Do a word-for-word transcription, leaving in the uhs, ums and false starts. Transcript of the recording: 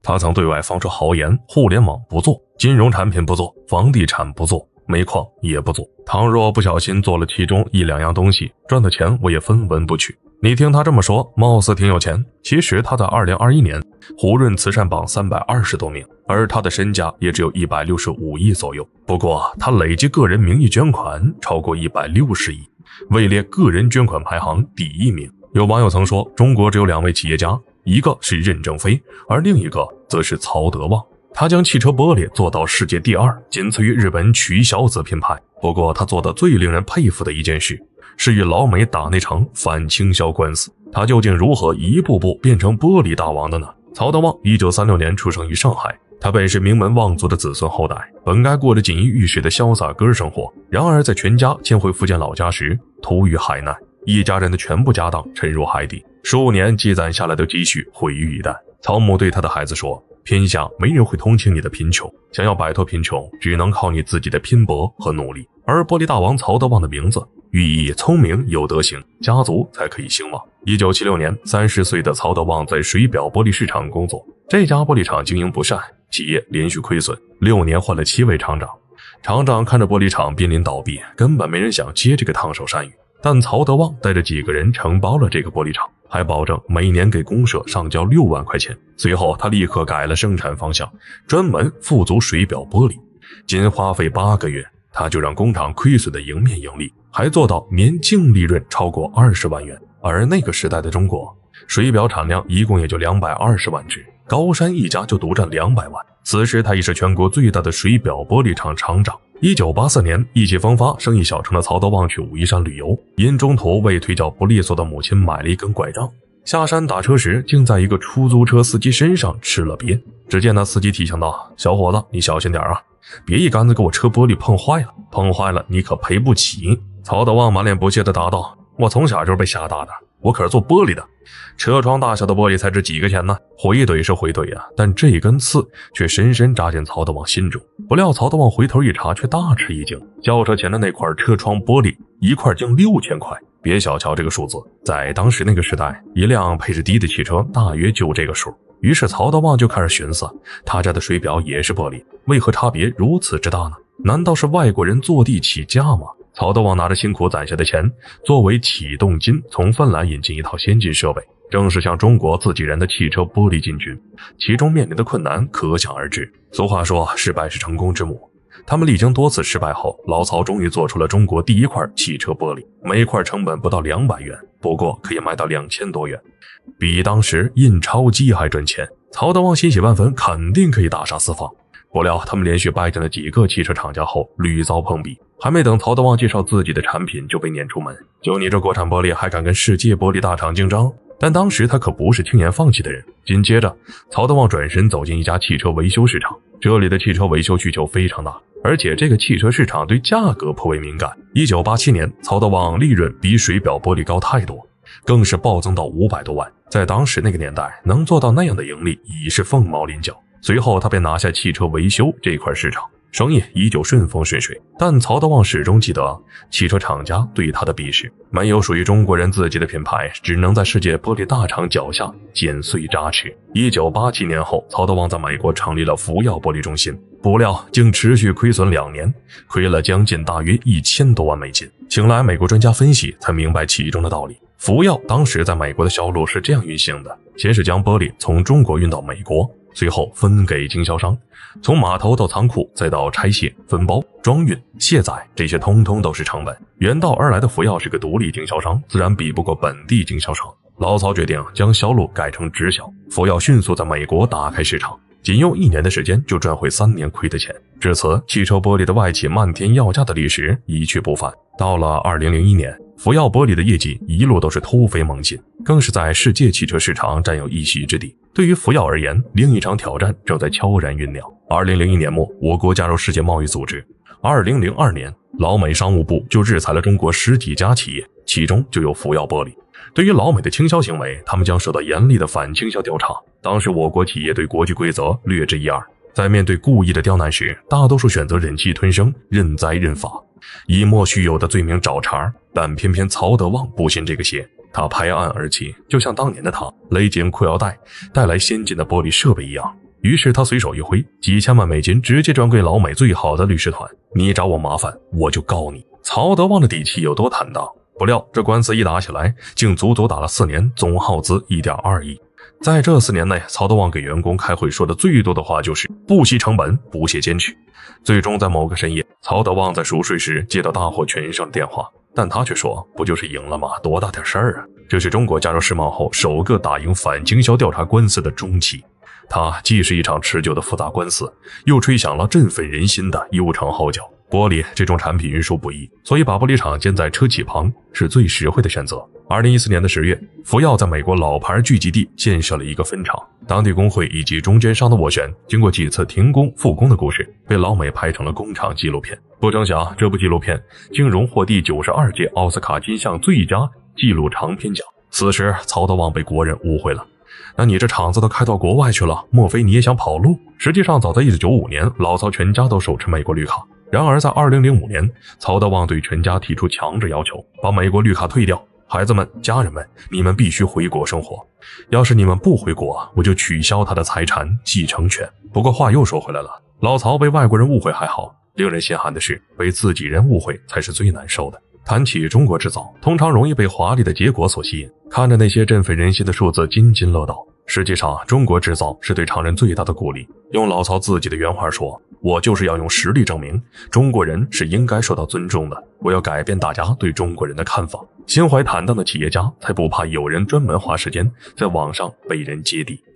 他曾对外放出豪言，互联网不做，金融产品不做，房地产不做，煤矿也不做。倘若不小心做了其中一两样东西，赚的钱我也分文不取。你听他这么说，貌似挺有钱，其实他在二零二一年胡润慈善榜三百二十多名，而他的身价也只有一百六十五亿左右。不过他累计个人名义捐款超过一百六十亿，位列个人捐款排行第一名。有网友曾说，中国只有两位企业家，一个是任正非，而另一个则是曹德旺。他将汽车玻璃做到世界第二，仅次于日本曲小子品牌。不过他做的最令人佩服的一件事，是与老美打那场反倾销官司。他究竟如何一步步变成玻璃大王的呢？曹德旺一九三六年出生于上海，他本是名门望族的子孙后代，本该过着锦衣玉食的潇洒歌生活。然而在全家迁回福建老家时，突遇海难，一家人的全部家当沉入海底，数年积攒下来的积蓄毁于一旦。曹母对他的孩子说，天下没人会同情你的贫穷，想要摆脱贫穷，只能靠你自己的拼搏和努力。而玻璃大王曹德旺的名字寓意聪明有德行，家族才可以兴旺。一九七六年，三十岁的曹德旺在水表玻璃市场工作，这家玻璃厂经营不善，企业连续亏损，六年换了七位厂长。厂长看着玻璃厂濒临倒闭，根本没人想接这个烫手山芋。但曹德旺带着几个人承包了这个玻璃厂，还保证每年给公社上交六万块钱。随后他立刻改了生产方向，专门付足水表玻璃。仅花费八个月，他就让工厂亏损的迎面盈利，还做到年净利润超过二十万元。而那个时代的中国，水表产量一共也就两百二十万只，高山一家就独占两百万。此时他已是全国最大的水表玻璃厂厂长。一九八四年，意气风发、生意小成的曹德旺去武夷山旅游，因中途为腿脚不利索的母亲买了一根拐杖，下山打车时竟在一个出租车司机身上吃了瘪。只见那司机提醒道，小伙子，你小心点啊，别一竿子给我车玻璃碰坏了，碰坏了你可赔不起。曹德旺满脸不屑地答道，我从小就是被吓大的，我可是做玻璃的，车窗大小的玻璃才值几个钱呢？回怼是回怼啊，但这根刺却深深扎进曹德旺心中。不料曹德旺回头一查，却大吃一惊，交车前的那块车窗玻璃一块竟六千块。别小瞧这个数字，在当时那个时代，一辆配置低的汽车大约就这个数。于是曹德旺就开始寻思，他家的水表也是玻璃，为何差别如此之大呢？难道是外国人坐地起价吗？曹德旺拿着辛苦攒下的钱作为启动金，从芬兰引进一套先进设备，正是向中国自己人的汽车玻璃进军，其中面临的困难可想而知。俗话说，失败是成功之母。他们历经多次失败后，老曹终于做出了中国第一块汽车玻璃，每块成本不到两百元，不过可以卖到两千多元，比当时印钞机还赚钱。曹德旺欣喜万分，肯定可以大杀四方。不料他们连续拜见了几个汽车厂家后，屡遭碰壁，还没等曹德旺介绍自己的产品就被撵出门。就你这国产玻璃还敢跟世界玻璃大厂竞争？但当时他可不是轻言放弃的人。紧接着，曹德旺转身走进一家汽车维修市场，这里的汽车维修需求非常大，而且这个汽车市场对价格颇为敏感。一九八七年，曹德旺利润比水表玻璃高太多，更是暴增到五百多万。在当时那个年代，能做到那样的盈利已是凤毛麟角。随后他便拿下汽车维修这块市场，生意依旧顺风顺水。但曹德旺始终记得汽车厂家对他的鄙视，没有属于中国人自己的品牌，只能在世界玻璃大厂脚下剪碎渣吃。一九八七年后，曹德旺在美国成立了福耀玻璃中心，不料竟持续亏损两年，亏了将近大约一千多万美金。请来美国专家分析，才明白其中的道理。福耀当时在美国的销路是这样运行的，先是将玻璃从中国运到美国，随后分给经销商，从码头到仓库，再到拆卸、分包、装运、卸载，这些通通都是成本。远道而来的福耀是个独立经销商，自然比不过本地经销商。老曹决定将销路改成直销，福耀迅速在美国打开市场，仅用一年的时间就赚回三年亏的钱。至此，汽车玻璃的外企漫天要价的历史一去不返。到了二零零一年，福耀玻璃的业绩一路都是突飞猛进，更是在世界汽车市场占有一席之地。对于福耀而言，另一场挑战正在悄然酝酿。二零零一年末，我国加入世界贸易组织。二零零二年，老美商务部就制裁了中国十几家企业，其中就有福耀玻璃。对于老美的倾销行为，他们将受到严厉的反倾销调查。当时我国企业对国际规则略知一二，在面对故意的刁难时，大多数选择忍气吞声，认栽认罚，以莫须有的罪名找茬。但偏偏曹德旺不信这个邪，他拍案而起，就像当年的他勒紧裤腰带带来先进的玻璃设备一样， 于是他随手一挥，几千万美金直接转给老美最好的律师团。你找我麻烦，我就告你。曹德旺的底气有多坦荡？不料这官司一打起来，竟足足打了四年，总耗资 一点二亿。在这四年内，曹德旺给员工开会说的最多的话就是不惜成本，不懈坚持。最终在某个深夜，曹德旺在熟睡时接到大获全胜的电话，但他却说不就是赢了吗？多大点事儿啊！这是中国加入世贸后首个打赢反经销调查官司的中期。它既是一场持久的复杂官司，又吹响了振奋人心的悠长号角。玻璃这种产品运输不易，所以把玻璃厂建在车企旁是最实惠的选择。二零一四年的十月，福耀在美国老牌聚集地建设了一个分厂，当地工会以及中间商的斡旋，经过几次停工复工的故事，被老美拍成了工厂纪录片。不成想，这部纪录片竟荣获第九十二届奥斯卡金像最佳纪录长片奖。此时，曹德旺被国人误会了。那你这厂子都开到国外去了，莫非你也想跑路？实际上，早在一九九五年，老曹全家都手持美国绿卡。然而在二零零五年，曹德旺对全家提出强制要求，把美国绿卡退掉。孩子们，家人们，你们必须回国生活。要是你们不回国，我就取消他的财产继承权。不过话又说回来了，老曹被外国人误会还好，令人心寒的是，被自己人误会才是最难受的。谈起中国制造，通常容易被华丽的结果所吸引，看着那些振奋人心的数字津津乐道。实际上，中国制造是对常人最大的鼓励。用老曹自己的原话说，我就是要用实力证明中国人是应该受到尊重的，我要改变大家对中国人的看法。心怀坦荡的企业家才不怕有人专门花时间在网上被人揭底。